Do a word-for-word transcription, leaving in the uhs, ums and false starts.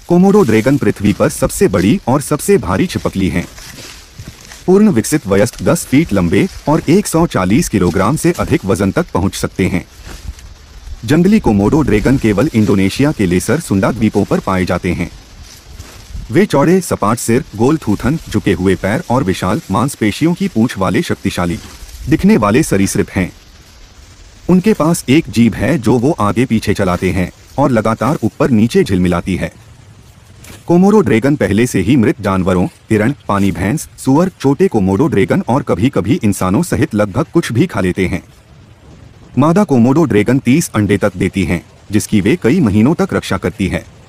Komodo dragon पृथ्वी पर सबसे बड़ी और सबसे भारी छिपकली हैं। पूर्ण विकसित वयस्क दस फीट लंबे और एक सौ चालीस किलोग्राम से अधिक वजन तक पहुंच सकते हैं। जंगली कोमोडो ड्रैगन केवल इंडोनेशिया के लेसर सुंडा द्वीपों पर पाए जाते हैं। वे चौड़े सपाट सिर, गोल थूथन, झुके हुए पैर और विशाल मांसपेशियों की पूंछ वाले शक्तिशाली दिखने वाले सरीसृप हैं। उनके पास एक जीभ है जो वो आगे पीछे चलाते हैं और लगातार ऊपर नीचे झिलमिलाती है। कोमोडो ड्रैगन पहले से ही मृत जानवरों, हिरण, पानी भैंस, सुअर, छोटे कोमोडो ड्रैगन और कभी कभी इंसानों सहित लगभग कुछ भी खा लेते हैं। मादा कोमोडो ड्रैगन तीस अंडे तक देती हैं, जिसकी वे कई महीनों तक रक्षा करती है।